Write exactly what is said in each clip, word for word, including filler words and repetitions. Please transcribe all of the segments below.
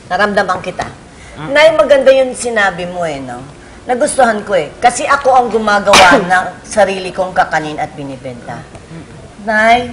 Naramdaman kita. Mm. Nay, maganda yung sinabi mo eh, no? Nagustuhan ko eh. Kasi ako ang gumagawa ng sarili kong kakanin at binibenta. Nay,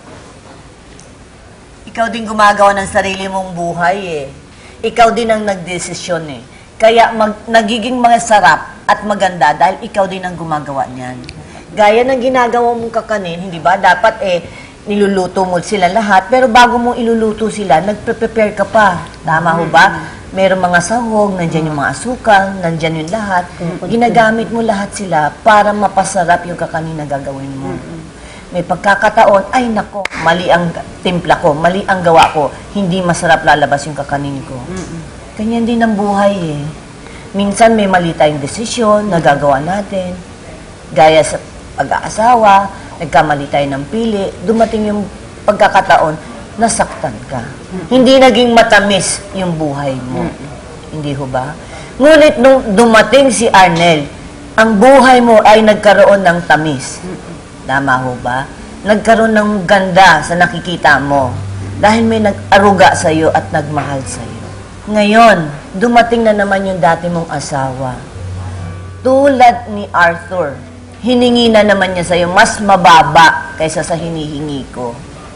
ikaw din gumagawa ng sarili mong buhay eh. Ikaw din ang nagdesisyon eh. Kaya mag, nagiging mga sarap at maganda dahil ikaw din ang gumagawa niyan. Gaya ng ginagawa mong kakanin, hindi ba? Dapat eh, niluluto mo sila lahat, pero bago mo iluluto sila, nagpre-prepare ka pa. Tama ho ba? Merong mga sahog, nandyan yung mga asukal, nandyan yung lahat. Ginagamit mo lahat sila para mapasarap yung kakanin na gagawin mo. May pagkakataon, ay nako, mali ang timpla ko, mali ang gawa ko, hindi masarap lalabas yung kakanin ko. Ganyan din ang buhay eh. Minsan may mali tayong desisyon na gagawa natin. Gaya sa pag-aasawa, nagkamali tayo ng pili, dumating yung pagkakataon, nasaktan ka. Mm-hmm. Hindi naging matamis yung buhay mo. Mm-hmm. Hindi ho ba? Ngunit nung dumating si Arnel, ang buhay mo ay nagkaroon ng tamis. Mm-hmm. Tama ho ba? Nagkaroon ng ganda sa nakikita mo dahil may nag-aruga sa iyo at nagmahal sa iyo. Ngayon, dumating na naman yung dati mong asawa. Tulad ni Arthur, hiningi na naman niya sa'yo mas mababa kaysa sa hinihingi ko.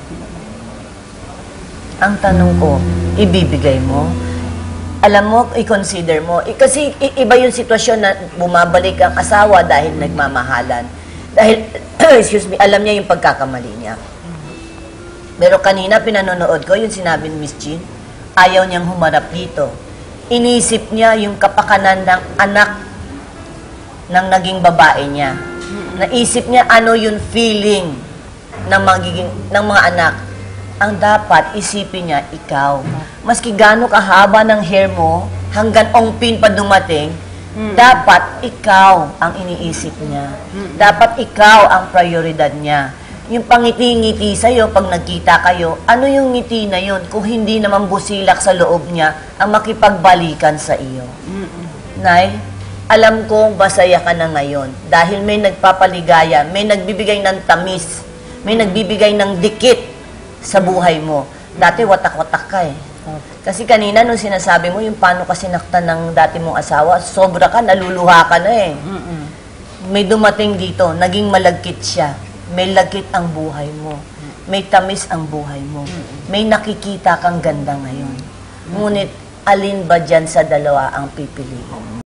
Ang tanong ko, ibibigay mo? Alam mo, i-consider mo. I kasi iba yung sitwasyon na bumabalik ang asawa dahil nagmamahalan. Dahil, excuse me, alam niya yung pagkakamali niya. Pero kanina, pinanonood ko yung sinabi ni Miss Jean, ayaw niyang humarap dito. Inisip niya yung kapakanan ng anak ng naging babae niya. Naisip niya ano yung feeling ng, magiging, ng mga anak. Ang dapat isipin niya, ikaw. Maski gaano kahaba ng hair mo, hanggang ongpin pa dumating, mm. dapat ikaw ang iniisip niya. Mm. Dapat ikaw ang prioridad niya. Yung pangiti-ngiti sa'yo, pag nagkita kayo, ano yung ngiti na yun kung hindi naman busilak sa loob niya ang makipagbalikan sa iyo? Mm-mm. Nay, alam kong masaya ka na ngayon dahil may nagpapaligaya, may nagbibigay ng tamis, may nagbibigay ng dikit sa buhay mo. Dati watak-watak ka eh. Kasi kanina nung sinasabi mo yung paano ka sinaktan ng dati mong asawa, sobra ka, naluluha ka na eh. May dumating dito, naging malagkit siya. May lagkit ang buhay mo. May tamis ang buhay mo. May nakikita kang ganda ngayon. Ngunit, alin ba dyan sa dalawa ang pipiliin?